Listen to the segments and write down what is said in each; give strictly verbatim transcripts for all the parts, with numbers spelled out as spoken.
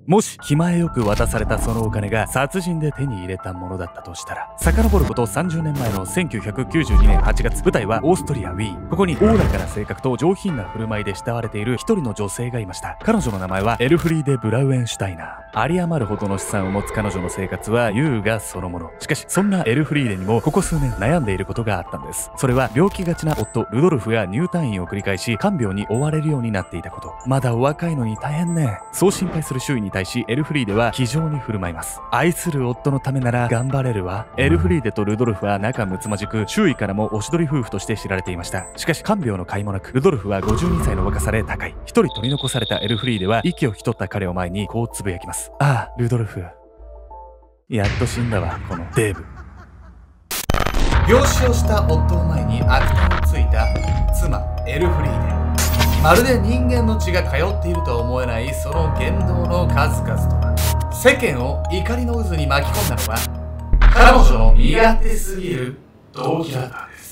もし気前よく渡されたそのお金が殺人で手に入れたものだったとしたら、遡ることさんじゅうねんまえのせんきゅうひゃくきゅうじゅうにねんはちがつ、舞台はオーストリア・ウィーン。ここにおおらかな性格と上品な振る舞いで慕われている一人の女性がいました。彼女の名前はエルフリーデ・ブラウエンシュタイナー。有り余るほどの資産を持つ彼女の生活は優雅そのもの。しかしそんなエルフリーデにもここ数年悩んでいることがあったんです。それは病気がちな夫ルドルフが入退院を繰り返し看病に追われるようになっていたこと。まだお若いのに大変ね。そう心配する周囲に対しエルフリーデは気丈に振る舞います。愛する夫のためなら頑張れるわ。エルフリーデとルドルフは仲睦まじく、周囲からもおしどり夫婦として知られていました。しかし看病の甲斐もなく、ルドルフはごじゅうにさいの若さで他界。一人取り残されたエルフリーデは息を引き取った彼を前にこうつぶやきます。ああ、ルドルフ、やっと死んだわ、このデーブ。病死をした夫を前に悪態をついた妻エルフリーデ。まるで人間の血が通っているとは思えないその言動の数々とは、世間を怒りの渦に巻き込んだのは彼女の身勝手すぎる動機だったんです。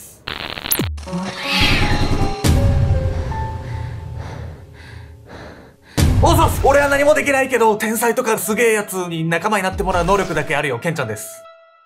おそす、俺は何もできないけど天才とかすげえやつに仲間になってもらう能力だけあるよ。ケンちゃんです。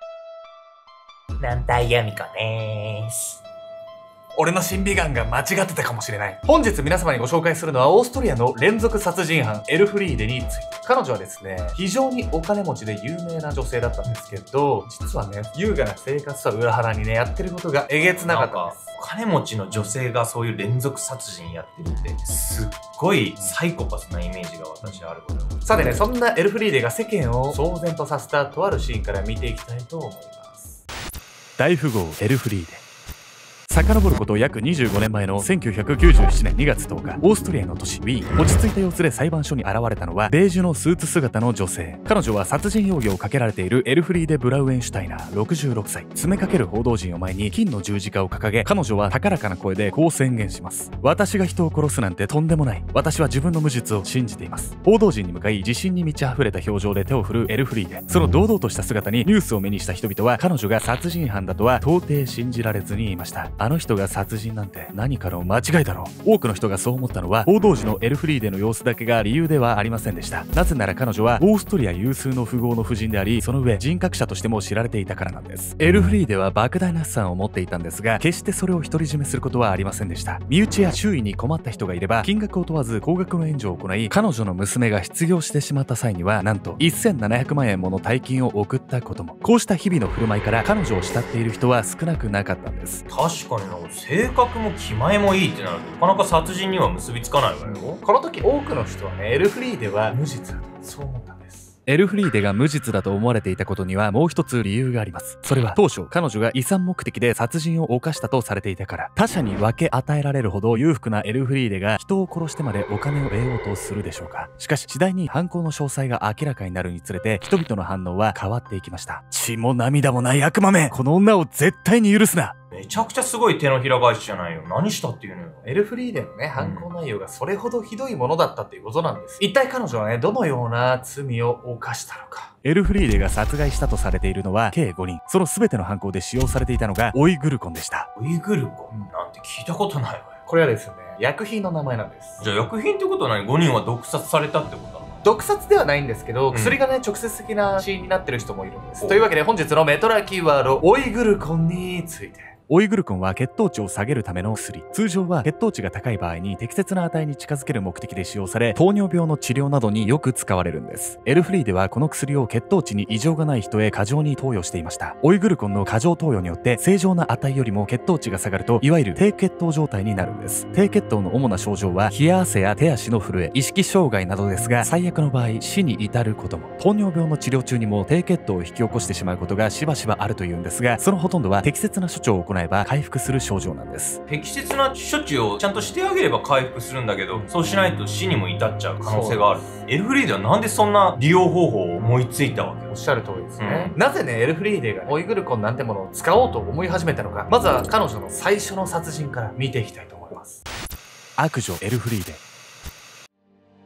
軟体ヤミコでーす。 俺の審美眼が間違ってたかもしれない。本日皆様にご紹介するのはオーストリアの連続殺人犯エルフリーデについて。彼女はですね、非常にお金持ちで有名な女性だったんですけど、実はね、優雅な生活とは裏腹にね、やってることがえげつなかったんです。 お金持ちの女性がそういう連続殺人やってるって、すっごいサイコパスなイメージが私あるから。 さてね、そんなエルフリーデが世間を騒然とさせたとあるシーンから見ていきたいと思います。大富豪エルフリーデ。遡ること約にじゅうごねんまえのせんきゅうひゃくきゅうじゅうななねんにがつとおか、オーストリアの都市ウィーン。落ち着いた様子で裁判所に現れたのはベージュのスーツ姿の女性。彼女は殺人容疑をかけられているエルフリーデ・ブラウエンシュタイナーろくじゅうろくさい。詰めかける報道陣を前に金の十字架を掲げ、彼女は高らかな声でこう宣言します。私が人を殺すなんてとんでもない。私は自分の無実を信じています。報道陣に向かい自信に満ち溢れた表情で手を振るエルフリーデ。その堂々とした姿にニュースを目にした人々は彼女が殺人犯だとは到底信じられずにいました。あの人が殺人なんて何かの間違いだろう。多くの人がそう思ったのは報道時のエルフリーデの様子だけが理由ではありませんでした。なぜなら彼女はオーストリア有数の富豪の夫人であり、その上人格者としても知られていたからなんです。エルフリーデは莫大な資産を持っていたんですが、決してそれを独り占めすることはありませんでした。身内や周囲に困った人がいれば金額を問わず高額の援助を行い、彼女の娘が失業してしまった際にはなんとせんななひゃくまんえんもの大金を送ったことも。こうした日々の振る舞いから彼女を慕っている人は少なくなかったんです。 確かにな、性格も気前もいいってなるとなかなか殺人には結びつかないわよ。 この時多くの人はね、エルフリーデは無実だとそう思ったんです。エルフリーデが無実だと思われていたことにはもう一つ理由があります。それは当初彼女が遺産目的で殺人を犯したとされていたから。他者に分け与えられるほど裕福なエルフリーデが人を殺してまでお金を得ようとするでしょうか。しかし次第に犯行の詳細が明らかになるにつれて人々の反応は変わっていきました。血も涙もない悪魔め、この女を絶対に許すな。 めちゃくちゃすごい手のひら返しじゃないよ。何したっていうのよ。 エルフリーデのね、犯行内容がそれほどひどいものだったっていうことなんです。一体彼女はね、どのような罪を犯したのか。エルフリーデが殺害したとされているのは計ごにん。その全ての犯行で使用されていたのがオイグルコンでした。 オイグルコンなんて聞いたことないわよ。 これはですね、薬品の名前なんです。 じゃあ薬品ってことは何？ ご 人は毒殺されたってことなの？ 毒殺ではないんですけど、うん、薬がね、直接的な死因になってる人もいるんです。というわけで本日のメトラキーワード、オイグルコンについて。オイグルコンは血糖値を下げるための薬。通常は血糖値が高い場合に適切な値に近づける目的で使用され、糖尿病の治療などによく使われるんです。エルフリーデはこの薬を血糖値に異常がない人へ過剰に投与していました。オイグルコンの過剰投与によって正常な値よりも血糖値が下がると、いわゆる低血糖状態になるんです。低血糖の主な症状は冷や汗や手足の震え、意識障害などですが、最悪の場合死に至ることも。糖尿病の治療中にも低血糖を引き起こしてしまうことがしばしばあるというんですが、そのほとんどは適切な処置を行えば回復する症状なんです。 適切な処置をちゃんとしてあげれば回復するんだけど、そうしないと死にも至っちゃう可能性がある。エルフリーデはなんでそんな利用方法を思いついたわけ？ おっしゃる通りですね。うん、なぜね、エルフリーデがオイグルコンなんてものを使おうと思い始めたのか。まずは彼女の最初の殺人から見ていきたいと思います。悪女エルフリーデ。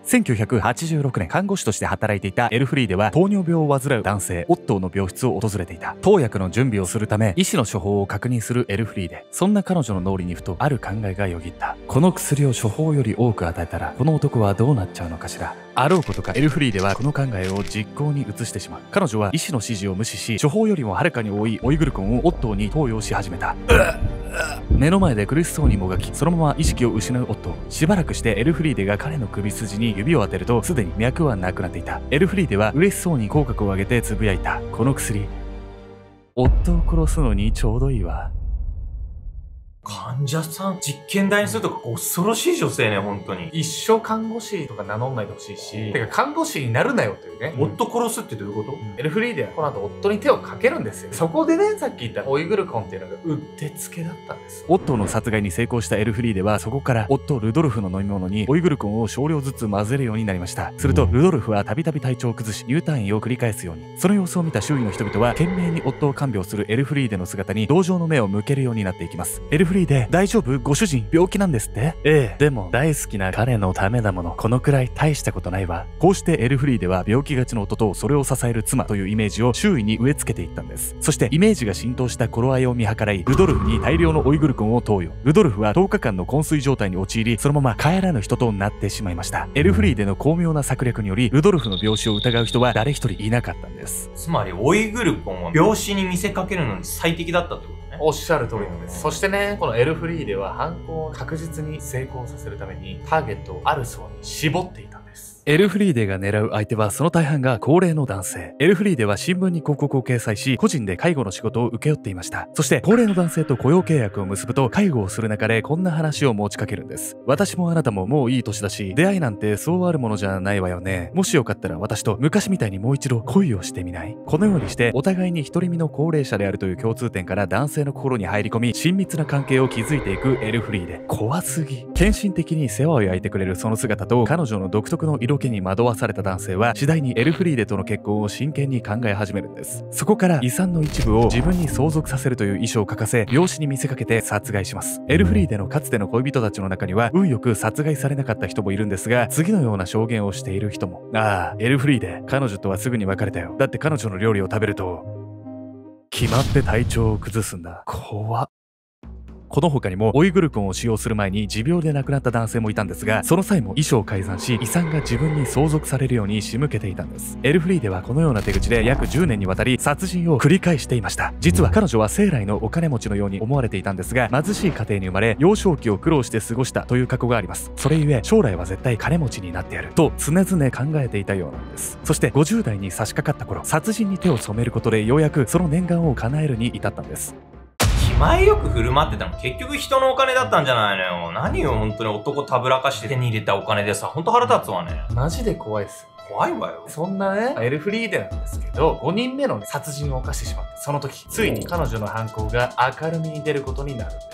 せんきゅうひゃくはちじゅうろくねん、看護師として働いていたエルフリーデは糖尿病を患う男性オットーの病室を訪れていた。投薬の準備をするため医師の処方を確認するエルフリーデ。そんな彼女の脳裏にふとある考えがよぎった。この薬を処方より多く与えたらこの男はどうなっちゃうのかしら。あろうことかエルフリーデはこの考えを実行に移してしまう。彼女は医師の指示を無視し、処方よりもはるかに多いオイグルコンをオットーに投与し始めた。目の前で苦しそうにもがき、そのまま意識を失うオットー。しばらくしてエルフリーデが彼の首筋に指を当てると、すでに脈はなくなっていた。エルフリーデは嬉しそうに口角を上げてつぶやいた。この薬、夫を殺すのにちょうどいいわ。 患者さん実験台にするとか恐ろしい女性ね、本当に。 一生看護師とか名乗んないでほしいし、てか看護師になるなよというね。 夫殺すってどういうこと？ エルフリーデはこの後夫に手をかけるんですよ。そこでね、さっき言ったオイグルコンっていうのがうってつけだったんです。 オットーの殺害に成功したエルフリーデはそこから夫ルドルフの飲み物にオイグルコンを少量ずつ混ぜるようになりました。するとルドルフはたびたび体調を崩し入退院を繰り返すように。その様子を見た周囲の人々は懸命に夫を看病するエルフリーデの姿に同情の目を向けるようになっていきます。エルフリーデ、大丈夫？ご主人病気なんですって？ええ、でも大好きな彼のためだもの。このくらい大したことないわ。こうしてエルフリーデは病気がちの夫とそれを支える妻というイメージを周囲に植え付けていったんです。そしてイメージが浸透した頃合いを見計らい、ルドルフに大量のオイグルコンを投与。ルドルフはとおかかんの昏睡状態に陥り、そのまま帰らぬ人となってしまいました。エルフリーデの巧妙な策略により、ルドルフの病死を疑う人は誰一人いなかったんです。 つまりオイグルコンは病死に見せかけるのに最適だったってことね。 おっしゃる通りなんです。そしてね、このエルフリーデは犯行を確実に成功させるためにターゲットをある層に絞っていたんです。 エルフリーデが狙う相手はその大半が高齢の男性。エルフリーデは新聞に広告を掲載し、個人で介護の仕事を請け負っていました。そして高齢の男性と雇用契約を結ぶと、介護をする中でこんな話を持ちかけるんです。私もあなたももういい年だし、出会いなんてそうあるものじゃないわよね。もしよかったら私と昔みたいにもう一度恋をしてみない？このようにしてお互いに独り身の高齢者であるという共通点から男性の心に入り込み、親密な関係を築いていくエルフリーデ。怖すぎ。献身的に世話を焼いてくれるその姿と彼女の独特の色気に惑わされた男性は次第にエルフリーデとの結婚を真剣に考え始めるんです。そこから遺産の一部を自分に相続させるという意思を書かせ、病死に見せかけて殺害します。エルフリーデのかつての恋人たちの中には運よく殺害されなかった人もいるんですが、次のような証言をしている人も。ああ、エルフリーデ、彼女とはすぐに別れたよ。だって彼女の料理を食べると決まって体調を崩すんだ。怖っ。この他にもオイグルコンを使用する前に持病で亡くなった男性もいたんですが、その際も遺書を改ざんし、遺産が自分に相続されるように仕向けていたんです。エルフリーデはこのような手口で約じゅうねんにわたり殺人を繰り返していました。実は彼女は生来のお金持ちのように思われていたんですが、貧しい家庭に生まれ幼少期を苦労して過ごしたという過去があります。それゆえ将来は絶対金持ちになってやると常々考えていたようなんです。そしてごじゅうだいに差し掛かった頃、殺人に手を染めることでようやくその念願を叶えるに至ったんです。 気前よく振る舞ってたの結局人のお金だったんじゃないのよ。何よ本当に男たぶらかして手に入れたお金でさ、ほんと腹立つわね。 マジで怖いっすよ。 怖いわよ。 そんなね、エルフリーデなんですけど、ごにんめの殺人を犯してしまった。その時、ついに彼女の犯行が明るみに出ることになるんです。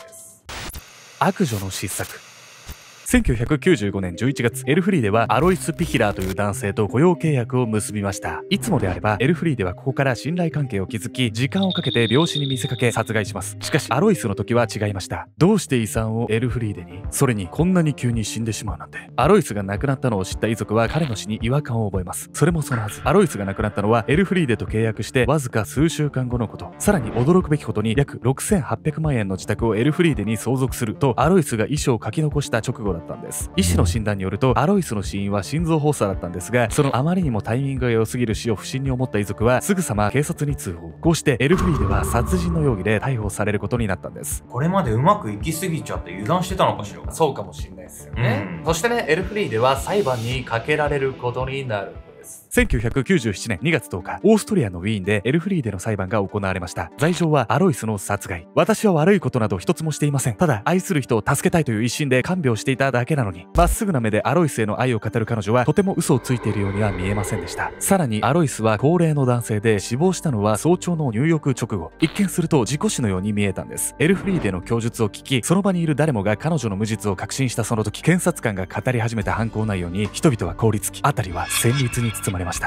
悪女の失策。せんきゅうひゃくきゅうじゅうごねんじゅういちがつ、エルフリーデはアロイス・ピヒラーという男性と雇用契約を結びました。いつもであればエルフリーデはここから信頼関係を築き、時間をかけて病死に見せかけ殺害します。しかしアロイスの時は違いました。どうして遺産をエルフリーデに、それにこんなに急に死んでしまうなんて。アロイスが亡くなったのを知った遺族は彼の死に違和感を覚えます。それもそのはず、アロイスが亡くなったのはエルフリーデと契約してわずか数週間後のこと。さらに驚くべきことに、約ろくせんはっぴゃくまんえんの自宅をエルフリーデに相続するとアロイスが遺書を書き残した直後だったんです。医師の診断によるとアロイスの死因は心臓発作だったんですが、そのあまりにもタイミングが良すぎる死を不審に思った遺族はすぐさま警察に通報。こうしてエルフリーデは殺人の容疑で逮捕されることになったんです。 これまでうまくいきすぎちゃって油断してたのかしら。 そうかもしれないですよね、 うん、 そしてね、エルフリーデは裁判にかけられることになるんです。 せんきゅうひゃくきゅうじゅうななねんにがつとおか、オーストリアのウィーンでエルフリーデの裁判が行われました。罪状はアロイスの殺害。私は悪いことなど一つもしていません。ただ愛する人を助けたいという一心で看病していただけなのに。まっすぐな目でアロイスへの愛を語る彼女はとても嘘をついているようには見えませんでした。さらにアロイスは高齢の男性で死亡したのは早朝の入浴直後。一見すると事故死のように見えたんです。エルフリーデの供述を聞き、その場にいる誰もが彼女の無実を確信したその時、検察官が語り始めた犯行内容に人々は凍りつき、辺りは戦慄に包まれました。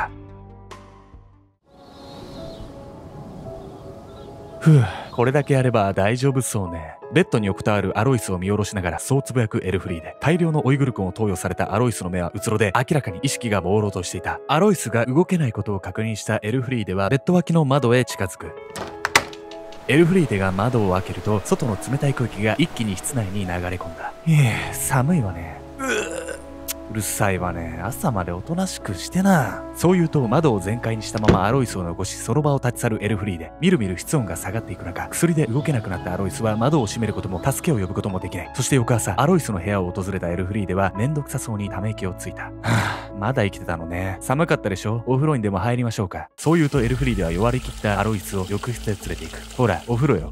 ふう、これだけやれば大丈夫そうね。 ベッドに横たわるアロイスを見下ろしながらそうつぶやくエルフリーデ。大量のオイグルコンを投与されたアロイスの目はうつろで、明らかに意識が朦朧としていた。アロイスが動けないことを確認したエルフリーデはベッド脇の窓へ近づく。エルフリーデが窓を開けると、外の冷たい空気が一気に室内に流れ込んだ。いえ、寒いわね。ううるさいわね。朝までおとなしくしてな。そう言うと窓を全開にしたままアロイスを残し、その場を立ち去るエルフリーデ。みるみる室温が下がっていく中、薬で動けなくなったアロイスは窓を閉めることも助けを呼ぶこともできない。そして翌朝、アロイスの部屋を訪れたエルフリーデはめんどくさそうにため息をついた。はぁ、まだ生きてたのね。寒かったでしょ？お風呂にでも入りましょうか。そう言うとエルフリーデは弱り切ったアロイスを浴室へ連れて行く。ほら、お風呂よ。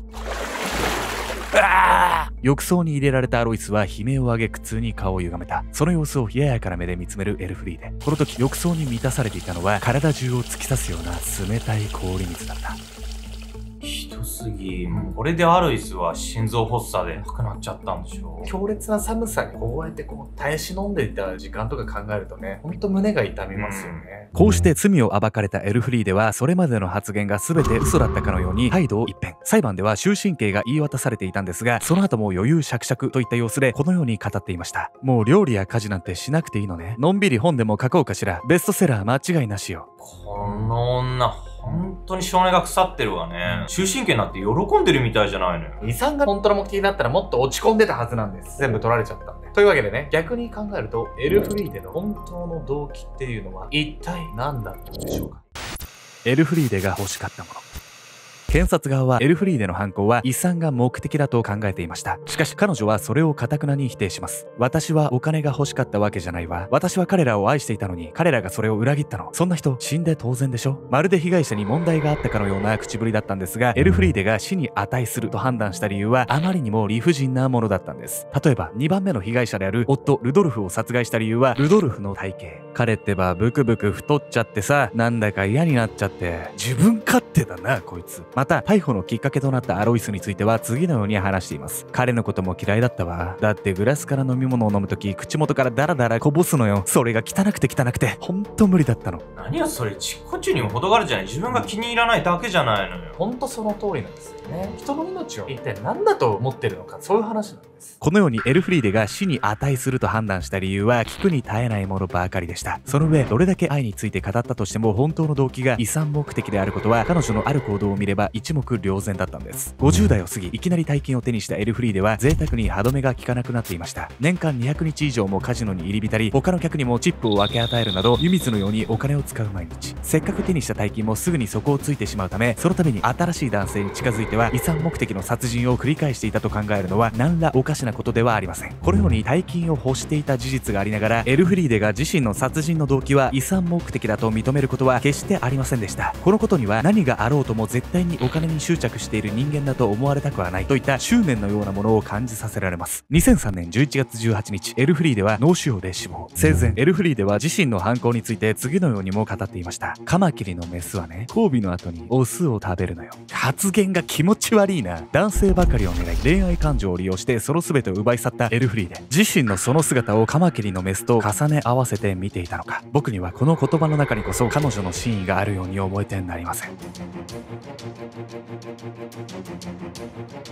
浴槽に入れられたアロイスは悲鳴を上げ苦痛に顔を歪めた。その様子を冷ややかな目で見つめるエルフリーデ。この時浴槽に満たされていたのは体中を突き刺すような冷たい氷水だった。 ひどすぎ。これでアロイスは心臓発作で亡くなっちゃったんでしょ。 強烈な寒さにこうやってこう耐え忍んでいた時間とか考えるとね、ほんと胸が痛みますよね。 こうして罪を暴かれたエルフリーデはそれまでの発言が全て嘘だったかのように態度を一変。裁判では終身刑が言い渡されていたんですが、その後も余裕しゃくしゃくといった様子でこのように語っていました。もう料理や家事なんてしなくていいのね。のんびり本でも書こうかしら。ベストセラー間違いなしよ。 この女本当に性根が腐ってるわね。終身刑なんて喜んでるみたいじゃないのよ。 遺産が本当の目的だったらもっと落ち込んでたはずなんです。全部取られちゃったんで。というわけでね、逆に考えるとエルフリーデの本当の動機っていうのは一体何だったんでしょうか。 エルフリーデが欲しかったもの。検察側はエルフリーデの犯行は遺産が目的だと考えていました。しかし彼女はそれを堅くなに否定します。私はお金が欲しかったわけじゃないわ。私は彼らを愛していたのに彼らがそれを裏切ったの。そんな人死んで当然でしょ。まるで被害者に問題があったかのような口ぶりだったんですが、エルフリーデが死に値すると判断した理由はあまりにも理不尽なものだったんです。例えばにばんめの被害者である夫ルドルフを殺害した理由はルドルフの体型。彼ってばブクブク太っちゃってさ、なんだか嫌になっちゃって自分勝手だなこいつ。また逮捕のきっかけとなったアロイスについては次のように話しています。彼のことも嫌いだったわ。だってグラスから飲み物を飲むとき口元からダラダラこぼすのよ。それが汚くて汚くてほんと無理だったの。 何やそれ、ちっこちにも程があるじゃない。自分が気に入らないだけじゃないのよ。 ほんとその通りなんですよね。人の命を一体何だと思ってるのか、そういう話なんです。 このようにエルフリーデが死に値すると判断した理由は聞くに耐えないものばかりでした。その上どれだけ愛について語ったとしても本当の動機が遺産目的であることは彼女のある行動を見れば一目瞭然だったんです。ごじゅう代を過ぎいきなり大金を手にしたエルフリーデは贅沢に歯止めが効かなくなっていました。年間にひゃくにち以上もカジノに入り浸り、他の客にもチップを分け与えるなど湯水のようにお金を使う毎日。せっかく手にした大金もすぐに底をついてしまうため、そのために新しい男性に近づいては遺産目的の殺人を繰り返していたと考えるのは何らおかしなことではありません。このように大金を欲していた事実がありながらエルフリーデが自身の殺人の動機は遺産目的だと認めることは決してありませんでした。このことには何があろうとも絶対にお金に執着している人間だと思われたくはないといった執念のようなものを感じさせられます。にせんさんねんじゅういちがつじゅうはちにちエルフリーデは脳腫瘍で死亡。生前エルフリーデは自身の犯行について次のようにも語っていました。カマキリのメスはね、交尾の後にオスを食べるのよ。発言が気持ち悪いな。男性ばかりを狙い恋愛感情を利用してその全てを奪い去ったエルフリーデ。自身のその姿をカマキリのメスと重ね合わせて見ていたのか。僕にはこの言葉の中にこそ彼女の真意があるように思えてなりません。